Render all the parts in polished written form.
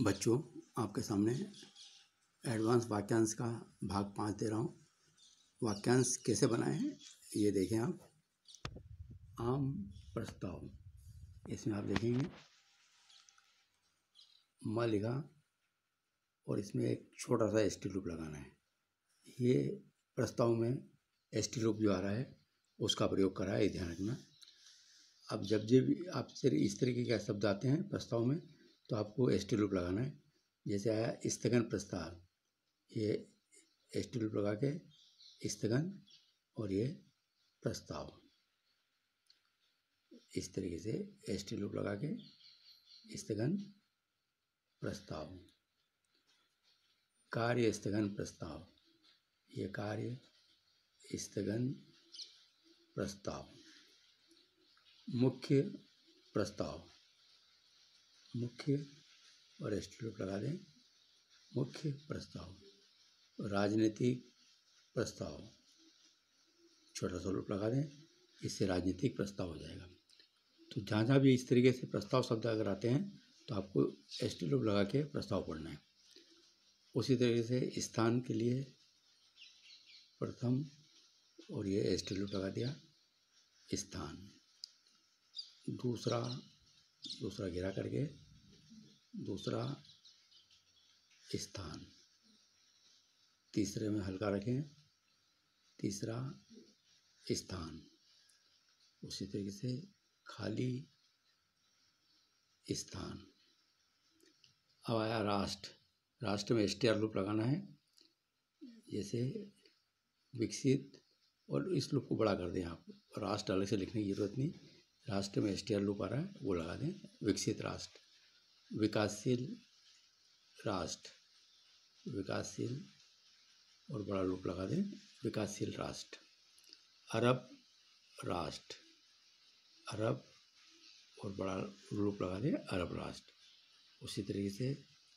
बच्चों, आपके सामने एडवांस वाक्यांश का भाग 5 दे रहा हूँ। वाक्यांश कैसे बनाए हैं ये देखें आप। आम प्रस्ताव, इसमें आप देखेंगे म लिखा और इसमें एक छोटा सा एस टी लूप लगाना है। ये प्रस्ताव में एस टी लूप जो आ रहा है उसका प्रयोग करा है, ये ध्यान रखना। अब जब भी आपसे इस तरीके के शब्द आते हैं प्रस्ताव में तो आपको एस टी लूप लगाना है। जैसे आया स्थगन प्रस्ताव, ये एस टी लूप लगा के स्थगन और ये प्रस्ताव, इस तरीके से एस टी लूप लगा के स्थगन प्रस्ताव। कार्य स्थगन प्रस्ताव, ये कार्य स्थगन प्रस्ताव। मुख्य प्रस्ताव, मुख्य और एस टी लूप लगा दें, मुख्य प्रस्ताव। राजनीतिक प्रस्ताव, छोटा सा लूप लगा दें, इससे राजनीतिक प्रस्ताव हो जाएगा। तो जहाँ जहाँ भी इस तरीके से प्रस्ताव शब्द अगर आते हैं तो आपको एस टी लूप लगा के प्रस्ताव पढ़ना है। उसी तरीके से स्थान के लिए प्रथम और ये एस टी लूप लगा दिया, स्थान। दूसरा घेरा करके दूसरा स्थान। तीसरे में हल्का रखें, तीसरा स्थान। उसी तरीके से खाली स्थान। अब आया राष्ट्र, राष्ट्र में एस टी आर लूप लगाना है। जैसे विकसित, और इस लूप को बड़ा कर दें आप, राष्ट्र अलग से लिखने की जरूरत नहीं, राष्ट्र में एस टी आर लूप आ रहा है वो लगा दें। विकसित राष्ट्र, विकासशील राष्ट्र, विकासशील और बड़ा लूप लगा दें, विकासशील राष्ट्र। अरब राष्ट्र, अरब और बड़ा लूप लगा दें, अरब राष्ट्र। उसी तरीके से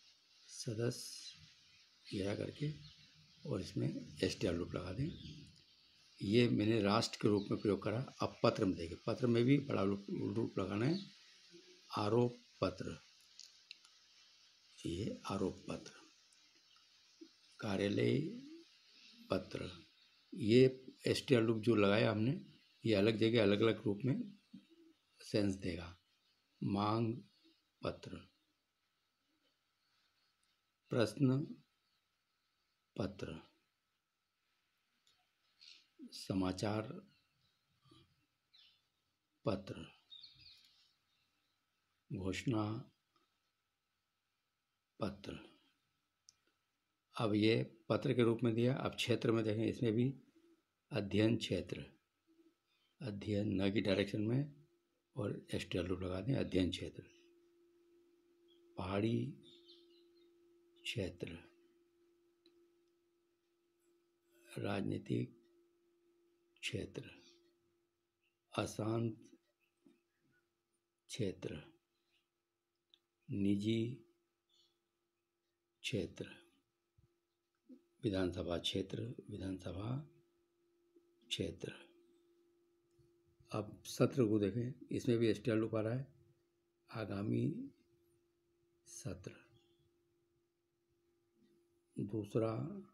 सदस्य घेरा करके और इसमें एस टी आर लूप लगा दें। ये मैंने राष्ट्र के रूप में प्रयोग करा। अब पत्र में देखें, पत्र में भी बड़ा लूप लगाना है। आरोप पत्र, ये आरोप पत्र। कार्यालय पत्र, ये एस टी आर लूप जो लगाया हमने ये अलग जगह अलग अलग रूप में सेंस देगा। मांग पत्र, प्रश्न पत्र, समाचार पत्र, घोषणा पत्र। अब ये पत्र के रूप में दिया। अब क्षेत्र में देखें, इसमें भी अध्ययन क्षेत्र, अध्ययन न की डायरेक्शन में, और एस टी आर लूप लगा दें, अध्ययन क्षेत्र। पहाड़ी क्षेत्र, राजनीतिक क्षेत्र, अशांत क्षेत्र, निजी क्षेत्र, विधानसभा क्षेत्र, विधानसभा क्षेत्र। अब सत्र को देखें, इसमें भी एस टी आर लूप आ रहा है। आगामी सत्र, दूसरा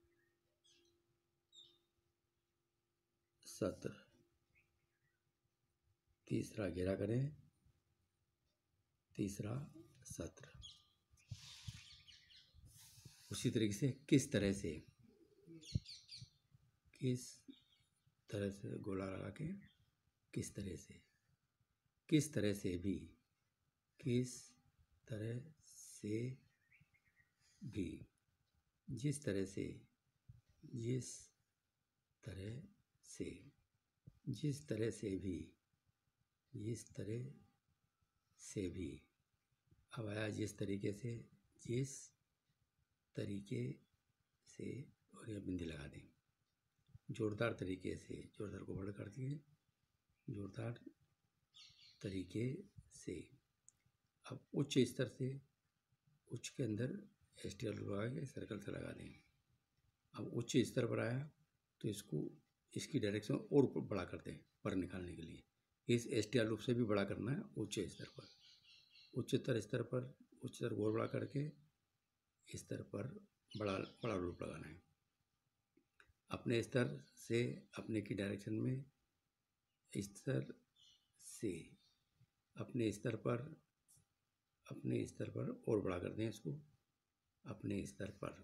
सत्र, तीसरा घेरा करें, तीसरा सत्र। उसी तरीके से किस तरह से गोला लगा के किस तरह से भी, किस तरह से भी, जिस तरह से, जिस तरह से भी। अब आया जिस तरीके से, जिस तरीके से, और यह बिंदी लगा दें। जोरदार तरीके से, जोरदार को बड़ा कर दिए, जोरदार तरीके से। अब उच्च स्तर से, उच्च के अंदर एस टी आर लगा के सर्कल से लगा दें। अब उच्च स्तर पर आया तो इसकी डायरेक्शन और बड़ा कर दें पर निकालने के लिए। इस एस टी आर लूप से भी बड़ा करना है उच्च स्तर पर। उच्चतर स्तर पर, उच्चतर और बड़ा करके स्तर पर बड़ा बड़ा लूप लगाना है। अपने स्तर से अपने की डायरेक्शन में, स्तर से अपने स्तर पर और बड़ा कर दें इसको। अपने स्तर पर,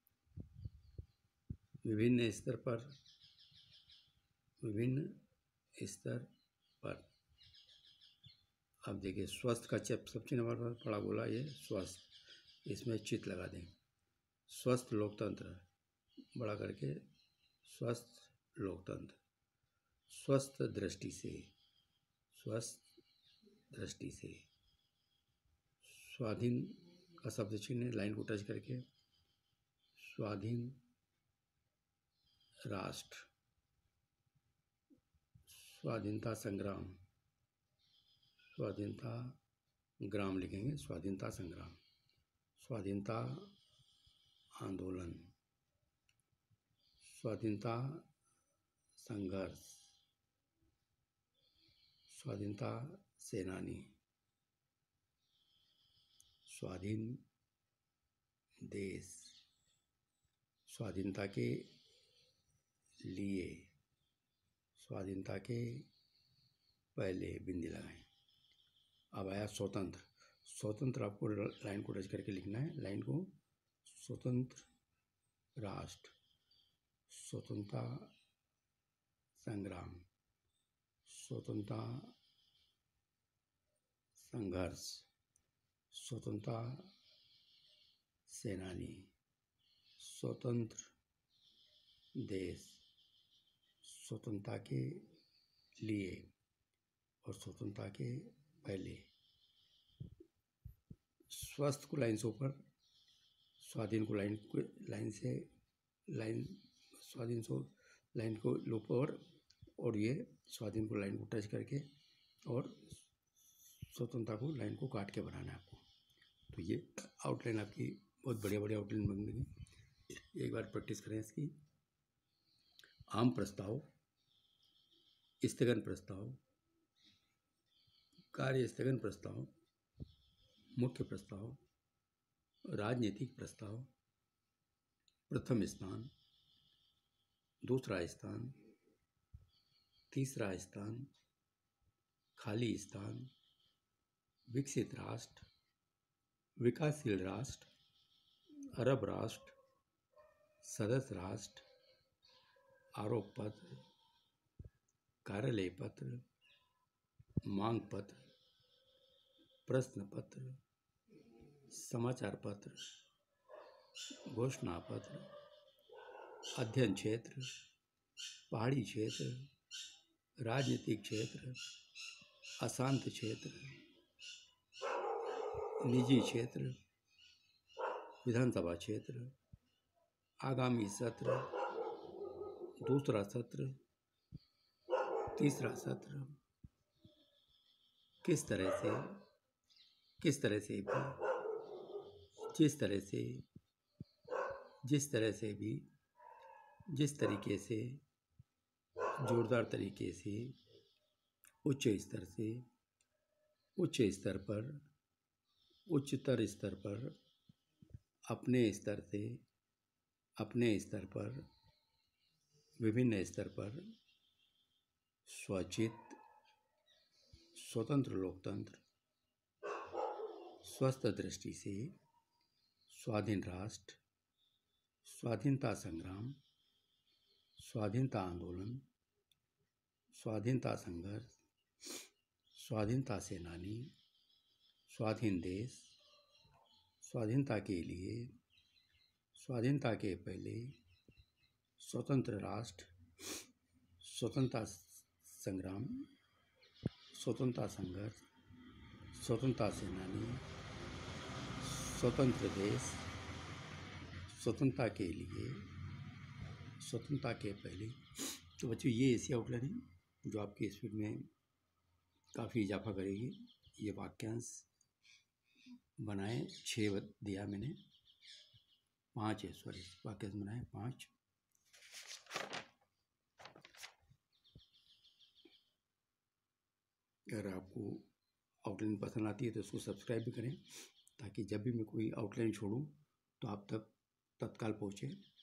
विभिन्न स्तर पर, विभिन्न स्तर पर। अब देखिए स्वस्थ का सबसे नंबर पर पड़ा बोला ये स्वस्थ, इसमें चित लगा दें। स्वस्थ लोकतंत्र बड़ा करके, स्वस्थ लोकतंत्र। स्वस्थ दृष्टि से, स्वस्थ दृष्टि से। स्वाधीन का शब्द चिन्ह लाइन को टच करके, स्वाधीन राष्ट्र। स्वाधीनता संग्राम, स्वाधीनता ग्राम लिखेंगे, स्वाधीनता संग्राम। स्वाधीनता आंदोलन, स्वाधीनता संघर्ष। स्वाधीनता सेनानी, स्वाधीन देश। स्वाधीनता के लिए, स्वाधीनता के पहले बिंदी लगाएं। अब आया स्वतंत्र। स्वतंत्र आपको लाइन को टच करके लिखना है, लाइन को। स्वतंत्र राष्ट्र, स्वतंत्रता संग्राम, स्वतंत्रता संघर्ष, स्वतंत्रता सेनानी, स्वतंत्र देश, स्वतंत्रता के लिए और स्वतंत्रता के पहले। स्वस्थ को लाइन से ऊपर, स्वाधीन को लाइन से स्वाधीन से लाइन को ऊपर, और ये स्वाधीन को लाइन को टच करके और स्वतंत्रता को लाइन को काट के बनाना है आपको। तो ये आउटलाइन आपकी बहुत बढ़िया आउटलाइन बनेगी। एक बार प्रैक्टिस करें इसकी। आम प्रस्ताव, स्थगन प्रस्ताव, कार्य स्थगन प्रस्ताव, मुख्य प्रस्ताव, राजनीतिक प्रस्ताव, प्रथम स्थान, दूसरा स्थान, तीसरा स्थान, खाली स्थान, विकसित राष्ट्र, विकासशील राष्ट्र, अरब राष्ट्र, सदस्य राष्ट्र, आरोप पत्र, कार्यालय पत्र, मांग पत्र, प्रश्न पत्र, समाचार पत्र, घोषणा पत्र, अध्ययन क्षेत्र, पहाड़ी क्षेत्र, राजनीतिक क्षेत्र, अशांत क्षेत्र, निजी क्षेत्र, विधानसभा क्षेत्र, आगामी सत्र, दूसरा सत्र, तीसरा सत्र। जिस तरीके से जोरदार तरीके से उच्चतर स्तर पर अपने स्तर पर विभिन्न स्तर पर स्वचित स्वतंत्र लोकतंत्र, स्वस्थ दृष्टि से स्वाधीन राष्ट्र, स्वाधीनता संग्राम, स्वाधीनता आंदोलन, स्वाधीनता संघर्ष, स्वाधीनता सेनानी, स्वाधीन देश, स्वाधीनता के लिए, स्वाधीनता के पहले, स्वतंत्र राष्ट्र, स्वतंत्रता संग्राम, स्वतंत्रता संघर्ष, स्वतंत्रता सेनानी, स्वतंत्र देश, स्वतंत्रता के लिए, स्वतंत्रता के पहले। तो बच्चों ये ऐसी आउटलाइन है जो आपकी स्पीड में काफ़ी इजाफा करेगी। ये वाक्यांश बनाए 6 दिया मैंने, 5 है, सॉरी वाक्यांश बनाए 5। अगर आपको आउटलाइन पसंद आती है तो उसको सब्सक्राइब भी करें, ताकि जब भी मैं कोई आउटलाइन छोड़ूं तो आप तक तत्काल पहुँचे।